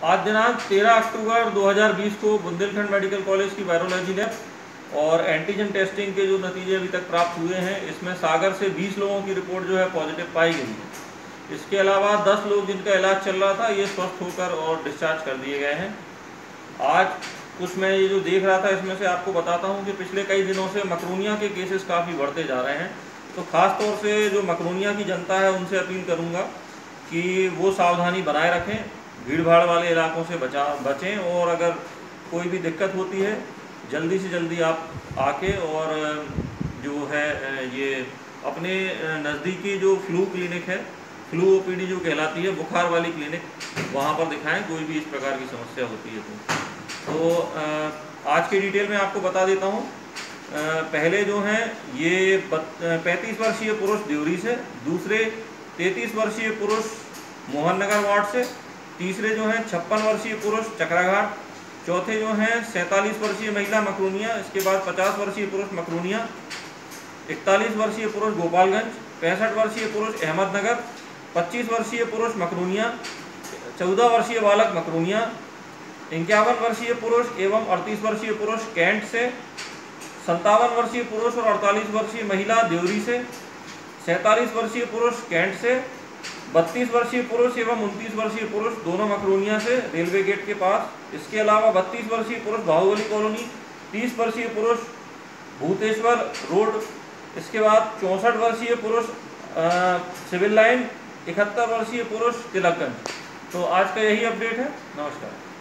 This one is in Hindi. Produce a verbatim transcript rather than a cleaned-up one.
आज दिनांक तेरह अक्टूबर दो हज़ार बीस को बुंदेलखंड मेडिकल कॉलेज की वायरोलॉजी लैब और एंटीजन टेस्टिंग के जो नतीजे अभी तक प्राप्त हुए हैं, इसमें सागर से बीस लोगों की रिपोर्ट जो है पॉजिटिव पाई गई है। इसके अलावा दस लोग जिनका इलाज चल रहा था, ये स्वस्थ होकर और डिस्चार्ज कर दिए गए हैं। आज कुछ मैं ये जो देख रहा था, इसमें से आपको बताता हूँ कि पिछले कई दिनों से मकरूनिया के केसेस काफ़ी बढ़ते जा रहे हैं। तो ख़ास तौर से जो मकरूनिया की जनता है, उनसे अपील करूँगा कि वो सावधानी बनाए रखें, भीड़ भाड़ वाले इलाकों से बचा बचें और अगर कोई भी दिक्कत होती है जल्दी से जल्दी आप आके और जो है ये अपने नज़दीकी जो फ्लू क्लिनिक है, फ्लू ओपीडी जो कहलाती है, बुखार वाली क्लिनिक, वहाँ पर दिखाएं कोई भी इस प्रकार की समस्या होती है तो तो आज के डिटेल में आपको बता देता हूँ। पहले जो हैं ये पैंतीस वर्षीय पुरुष देवरी से, दूसरे तैंतीस वर्षीय पुरुष मोहन नगर वार्ड से, तीसरे जो हैं छप्पन वर्षीय पुरुष चक्राघाट, चौथे जो हैं सैंतालीस वर्षीय महिला मकरूनिया, इसके बाद पचास वर्षीय पुरुष मकरूनिया, इकतालीस वर्षीय पुरुष गोपालगंज, पैंसठ वर्षीय पुरुष अहमदनगर, पच्चीस वर्षीय पुरुष मकरूनिया, चौदह वर्षीय बालक मकरूनिया, इक्यावन वर्षीय पुरुष एवं अड़तीस वर्षीय पुरुष कैंट से, संतावन वर्षीय पुरुष और अड़तालीस वर्षीय महिला देवरी से, सैंतालीस वर्षीय पुरुष कैंट से, बत्तीस वर्षीय पुरुष एवं उनतीस वर्षीय पुरुष दोनों मकरूनिया से रेलवे गेट के पास। इसके अलावा बत्तीस वर्षीय पुरुष बाहुबली कॉलोनी, तीस वर्षीय पुरुष भूतेश्वर रोड, इसके बाद चौंसठ वर्षीय पुरुष सिविल लाइन, इकहत्तर वर्षीय पुरुष तिलकगंज। तो आज का यही अपडेट है। नमस्कार।